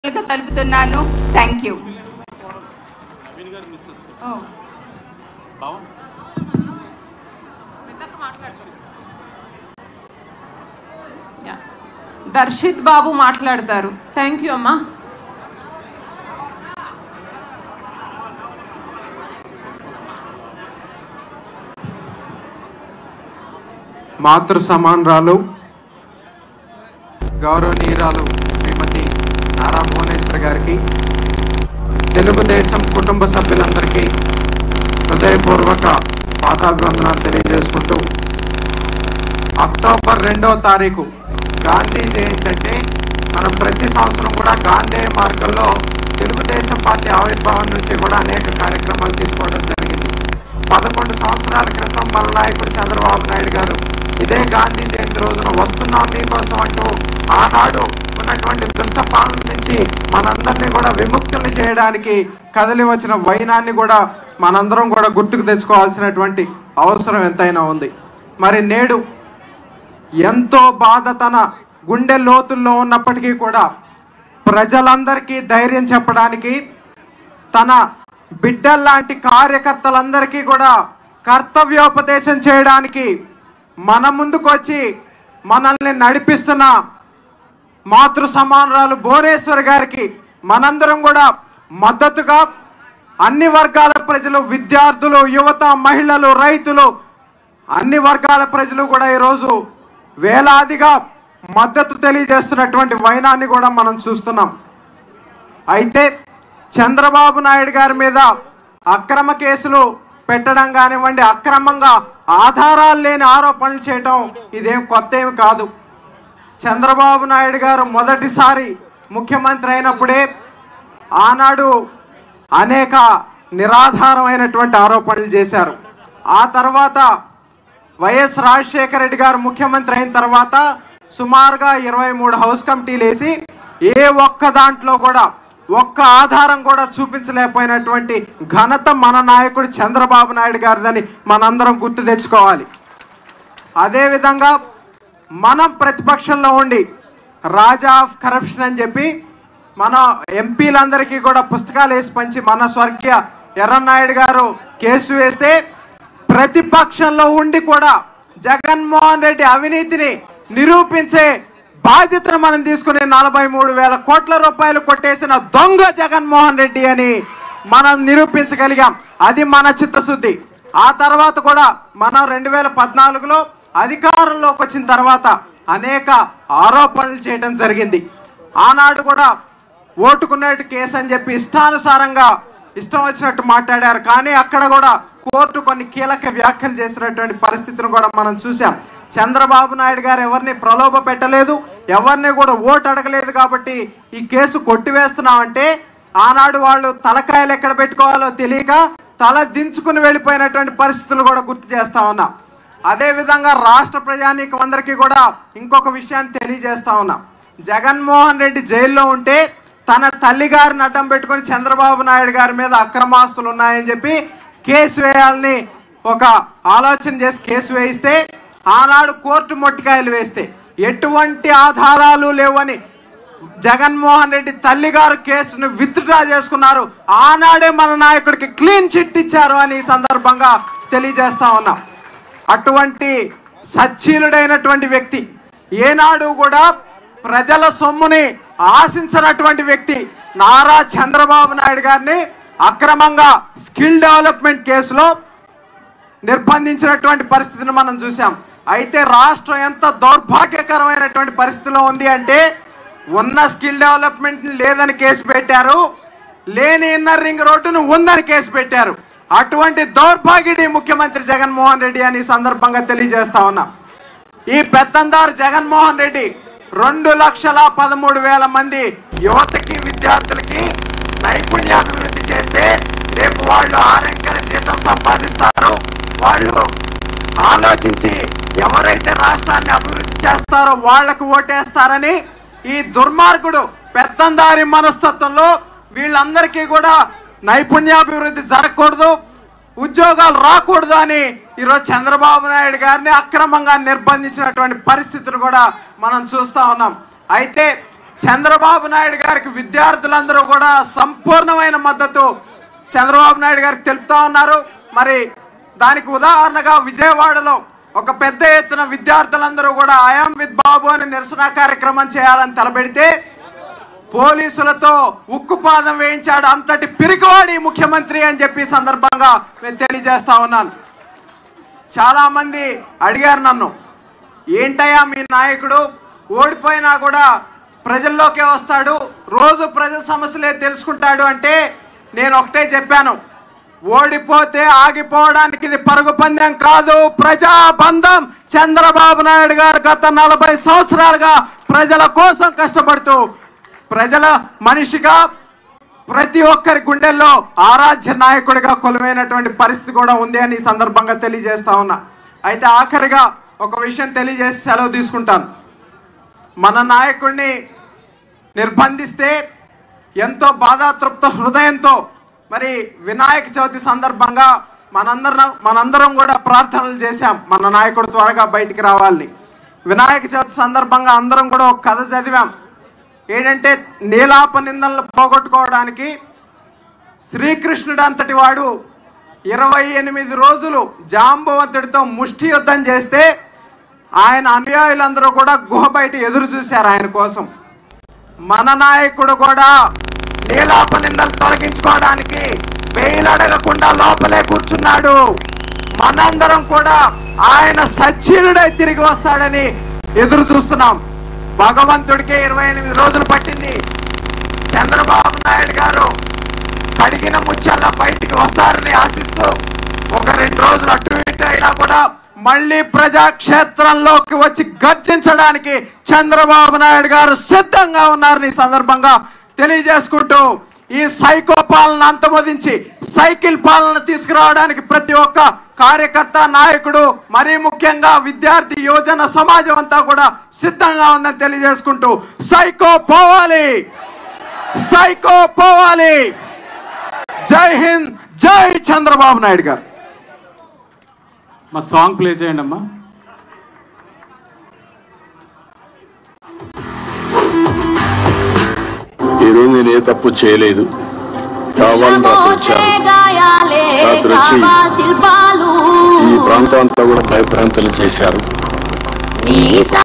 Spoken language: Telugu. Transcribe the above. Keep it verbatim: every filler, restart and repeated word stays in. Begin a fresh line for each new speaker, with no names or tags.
తెలుపుతున్నాను. Thank you.
దర్శిత్ బాబు మాట్లాడతారు. థ్యాంక్ యూ అమ్మా.
మాతృ సమానరాలు గౌరవనీయురాలు శ్రీమతి నారా భువనేశ్వర్ గారికి, తెలుగుదేశం కుటుంబ సభ్యులందరికీ హృదయపూర్వక పాదాభివందనాలు తెలియజేసుకుంటూ, అక్టోబర్ రెండవ తారీఖు గాంధీ జయంతి అంటే మనం ప్రతి సంవత్సరం కూడా గాంధీ మార్గంలో తెలుగుదేశం పార్టీ ఆవిర్భావం నుంచి కూడా అనేక కార్యక్రమాలు తీసుకోవడం జరిగింది. పదకొండు సంవత్సరాల క్రితం మన నాయకుడు చంద్రబాబు నాయుడు గారు ఇదే గాంధీ జయంతి రోజున వస్తున్నాం మీకోసం అంటూ ఆనాడు ఉన్నటువంటి దుష్ట పాలన నుంచి మనందరినీ కూడా విముక్తుల్ని చేయడానికి కదిలి వచ్చిన వైనాన్ని కూడా మనందరం కూడా గుర్తుకు తెచ్చుకోవాల్సినటువంటి అవసరం ఎంతైనా ఉంది. మరి నేడు ఎంతో బాధ తన గుండె లోతుల్లో ఉన్నప్పటికీ కూడా ప్రజలందరికీ ధైర్యం చెప్పడానికి, తన బిడ్డల్లాంటి కార్యకర్తలందరికీ కూడా కర్తవ్యోపదేశం చేయడానికి మన ముందుకు వచ్చి మనల్ని నడిపిస్తున్న మాతృ సమానరాలు భువనేశ్వర్ గారికి మనందరం కూడా మద్దతుగా అన్ని వర్గాల ప్రజలు, విద్యార్థులు, యువత, మహిళలు, రైతులు, అన్ని వర్గాల ప్రజలు కూడా ఈరోజు వేలాదిగా మద్దతు తెలియజేస్తున్నటువంటి వైనాన్ని కూడా మనం చూస్తున్నాం. అయితే చంద్రబాబు నాయుడు గారి మీద అక్రమ కేసులు పెట్టడం కానివ్వండి, అక్రమంగా ఆధారాలు లేని ఆరోపణలు చేయటం ఇదేం కొత్త ఏమి కాదు. చంద్రబాబు నాయుడు గారు మొదటిసారి ముఖ్యమంత్రి అయినప్పుడే ఆనాడు అనేక నిరాధారమైనటువంటి ఆరోపణలు చేశారు. ఆ తర్వాత వైఎస్ రాజశేఖర రెడ్డి గారు ముఖ్యమంత్రి అయిన తర్వాత సుమారుగా ఇరవై మూడు హౌస్ కమిటీలు వేసి ఏ ఒక్క దాంట్లో కూడా ఒక్క ఆధారం కూడా చూపించలేకపోయినటువంటి ఘనత మన నాయకుడు చంద్రబాబు నాయుడు గారిదని మనందరం గుర్తు తెచ్చుకోవాలి. అదేవిధంగా మనం ప్రతిపక్షంలో ఉండి రాజా ఆఫ్ కరప్షన్ అని చెప్పి మన ఎంపీలందరికీ కూడా పుస్తకాలు వేసి పంచి మన స్వర్గీయ ఎర్రన్నాయుడు గారు కేసు వేస్తే, ప్రతిపక్షంలో ఉండి కూడా జగన్మోహన్ రెడ్డి అవినీతిని నిరూపించే బాధ్యతను మనం తీసుకుని నలభై మూడు వేల కోట్ల రూపాయలు కొట్టేసిన దొంగ జగన్మోహన్ రెడ్డి అని మనం నిరూపించగలిగాం. అది మన చిత్తశుద్ధి. ఆ తర్వాత కూడా మనం రెండు వేల పద్నాలుగులో అధికారంలోకి వచ్చిన తర్వాత అనేక ఆరోపణలు చేయడం జరిగింది. ఆనాడు కూడా ఓటుకునేటు కేసు అని చెప్పి ఇష్టానుసారంగా ఇష్టం వచ్చినట్టు మాట్లాడారు. కానీ అక్కడ కూడా కోర్టు కొన్ని కీలక వ్యాఖ్యలు చేసినటువంటి పరిస్థితిని కూడా మనం చూసాం. చంద్రబాబు నాయుడు గారు ఎవరిని ప్రలోభ పెట్టలేదు, ఎవరిని కూడా ఓటు అడగలేదు. కాబట్టి ఈ కేసు కొట్టివేస్తున్నామంటే ఆనాడు వాళ్ళు తలకాయలు ఎక్కడ పెట్టుకోవాలో తెలియక తల దించుకుని వెళ్ళిపోయినటువంటి పరిస్థితులు కూడా గుర్తు చేస్తా ఉన్నా. అదేవిధంగా రాష్ట్ర ప్రజానీకం అందరికీ కూడా ఇంకొక విషయాన్ని తెలియజేస్తా ఉన్నా. జగన్మోహన్ రెడ్డి జైల్లో ఉంటే తన తల్లి గారిని అడ్డం పెట్టుకుని చంద్రబాబు నాయుడు గారి మీద అక్రమాస్తులు ఉన్నాయని చెప్పి కేసు వేయాలని ఒక ఆలోచన చేసి కేసు వేయిస్తే, ఆనాడు కోర్టు మొట్టికాయలు వేస్తే ఎటువంటి ఆధారాలు లేవని జగన్మోహన్ రెడ్డి తల్లి గారు కేసును విత్డ్రా చేసుకున్నారు. ఆనాడే మన నాయకుడికి క్లీన్ చిట్ ఇచ్చారు అని ఈ సందర్భంగా తెలియజేస్తా ఉన్నాం. అటువంటి సచ్చీలుడైనటువంటి వ్యక్తి, ఏనాడు కూడా ప్రజల సొమ్ముని ఆశించినటువంటి వ్యక్తి నారా చంద్రబాబు నాయుడు గారిని అక్రమంగా స్కిల్ డెవలప్మెంట్ కేసులో నిర్బంధించినటువంటి పరిస్థితిని మనం చూసాం. అయితే రాష్ట్రం ఎంత దౌర్భాగ్యకరమైనటువంటి పరిస్థితిలో ఉంది అంటే, ఉన్న స్కిల్ డెవలప్మెంట్ లేదని కేసు పెట్టారు, లేని ఇన్నర్ రింగ్ రోడ్డును ఉందని కేసు పెట్టారు. అటువంటి దౌర్భాగ్యుడి ముఖ్యమంత్రి జగన్మోహన్ రెడ్డి అని సందర్భంగా తెలియజేస్తా ఉన్నా. ఈ పెత్తందారు జగన్మోహన్ రెడ్డి రెండు లక్షల పదమూడు వేల మంది యువతకి, విద్యార్థులకి నైపుణ్యాభివృద్ధి చేస్తే రేపు వాళ్ళు ఆరంకర జీతం సంపాదిస్తారు. వాళ్ళు ఆలోచించి ఎవరైతే రాష్ట్రాన్ని అభివృద్ధి చేస్తారో వాళ్లకు ఓటేస్తారని ఈ దుర్మార్గుడు పెత్తందారి మనస్తత్వంలో వీళ్ళందరికీ కూడా నైపుణ్యాభివృద్ధి జరగకూడదు, ఉద్యోగాలు రాకూడదు అని ఈరోజు చంద్రబాబు నాయుడు గారిని అక్రమంగా నిర్బంధించినటువంటి పరిస్థితులు కూడా మనం చూస్తా ఉన్నాం. అయితే చంద్రబాబు నాయుడు గారికి విద్యార్థులందరూ కూడా సంపూర్ణమైన మద్దతు చంద్రబాబు నాయుడు గారికి తెలుపుతా ఉన్నారు. మరి దానికి ఉదాహరణగా విజయవాడలో ఒక పెద్ద ఎత్తున విద్యార్థులందరూ కూడా ఐఎమ్ విత్ బాబు అని నిరసన కార్యక్రమం చేయాలని తలపెడితే పోలీసులతో ఉక్కుపాదం వేయించాడు. అంతటి పిరికివాడి ముఖ్యమంత్రి అని చెప్పి సందర్భంగా నేను తెలియజేస్తా ఉన్నాను. చాలా మంది అడిగారు నన్ను, ఏంటయ్యా మీ నాయకుడు ఓడిపోయినా కూడా ప్రజల్లోకే వస్తాడు, రోజు ప్రజల సమస్యలే తెలుసుకుంటాడు అంటే నేను ఒకటే చెప్పాను, ఓడిపోతే ఆగిపోవడానికి ఇది పరుగు పందెం కాదు, ప్రజాబంధం. చంద్రబాబు నాయుడు గారు గత నలభై సంవత్సరాలుగా ప్రజల కోసం కష్టపడుతూ ప్రజల మనిషిగా ప్రతి ఒక్కరి గుండెల్లో ఆరాధ్య నాయకుడిగా కొలువైనటువంటి పరిస్థితి కూడా ఉంది అని ఈ సందర్భంగా తెలియజేస్తా ఉన్నా. అయితే ఆఖరిగా ఒక విషయం తెలియజేసి సెలవు తీసుకుంటాను. మన నాయకుడిని నిర్బంధిస్తే ఎంతో బాధాతృప్త హృదయంతో మరి వినాయక చవితి సందర్భంగా మనందరం మనందరం కూడా ప్రార్థనలు చేశాం, మన నాయకుడు త్వరగా బయటికి రావాలని. వినాయక చవితి సందర్భంగా అందరం కూడా ఒక కథ చదివాం. ఏంటంటే నీలాప నిందలను పోగొట్టుకోవడానికి శ్రీకృష్ణుడు అంతటి వాడు ఇరవై ఎనిమిది రోజులు జాంబవంతుడితో ముష్టి యుద్ధం చేస్తే ఆయన అనుయాయులందరూ కూడా గుహ బయట ఎదురు చూశారు ఆయన కోసం. మన నాయకుడు కూడా నీలాప నిందలు తొలగించుకోవడానికి బెయిల్ అడగకుండా లోపలే కూర్చున్నాడు. మనందరం కూడా ఆయన సచ్చీలుడై తిరిగి వస్తాడని ఎదురు చూస్తున్నాం. భగవంతుడికే ఇరవై ఎనిమిది రోజులు పట్టింది. చంద్రబాబు నాయుడు గారు కడిగిన ముత్యాల బయటికి వస్తారని ఆశిస్తూ ఒక రెండు రోజులు అటు ఇటు అయినా కూడా మళ్ళీ ప్రజాక్షేత్రంలోకి వచ్చి గర్జించడానికి చంద్రబాబు నాయుడు గారు సిద్ధంగా ఉన్నారని ఈ సందర్భంగా తెలియజేసుకుంటూ ఈ సైకో పాలన అంతమొదించి సైకిల్ పాలన తీసుకురావడానికి ప్రతి ఒక్క కార్యకర్త, నాయకుడు, మరీ ముఖ్యంగా విద్యార్థి యువజన సమాజం అంతా కూడా సిద్ధంగా ఉందని తెలియజేసుకుంటూ సైకో పోవాలి, సైకో పోవాలి. జై హింద్, జై చంద్రబాబు నాయుడు గారు.
మా సాంగ్ ప్లే చేయండి అమ్మా.
ఈరోజు నేను ఏ తప్పు చేయలేదు, కావాలని రాత్రి వచ్చాను. రాత్రి వచ్చి ఈ ప్రాంతం అంతా కూడా భయభ్రాంతులు చేశారు.